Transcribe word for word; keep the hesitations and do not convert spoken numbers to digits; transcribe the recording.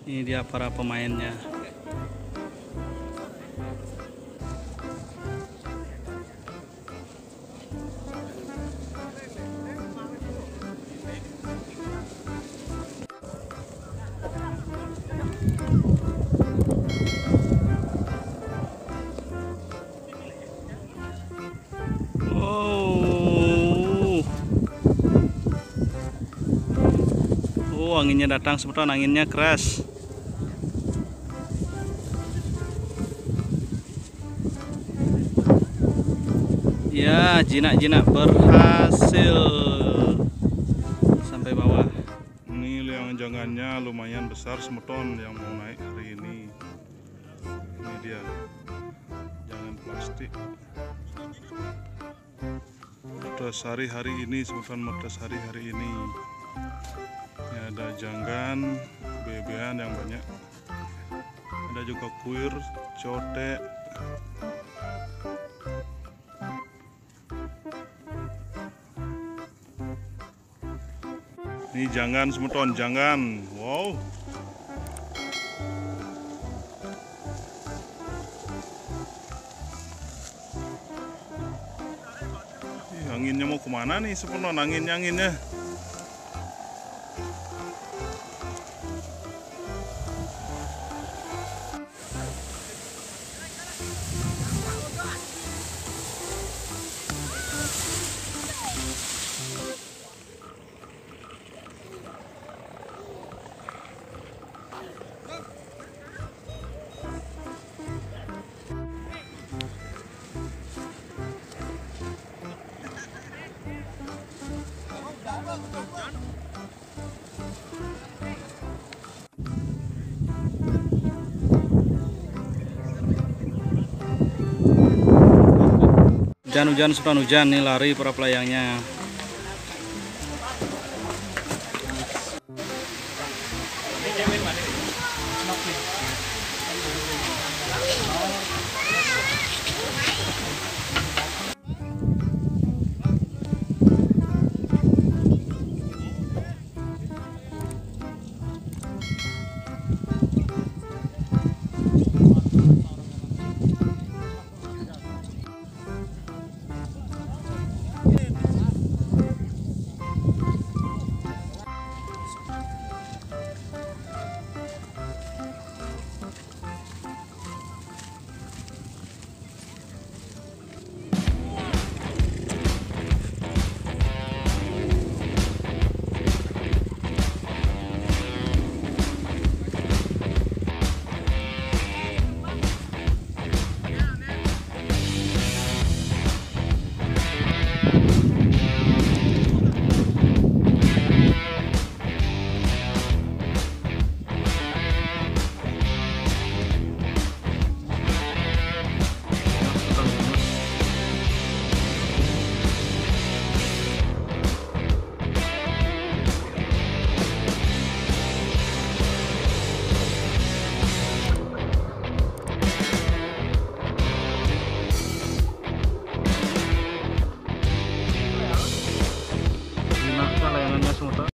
Ini dia para pemainnya. Oh, oh anginnya datang sebentar, anginnya keras. Ya, jinak-jinak berhasil sampai bawah. Ini liang jangannya lumayan besar semeton yang mau naik hari ini. Ini dia jangan plastik. Medas hari-hari ini semeton, medas hari-hari ini. Ini ada janggan, bebean yang banyak. Ada juga kuir, cotek. Ini jangan semeton, jangan. Wow. Ih, anginnya mau kemana nih semeton, anginnya anginnya. Hujan-hujan semeton, hujan nih lari para pelayangnya.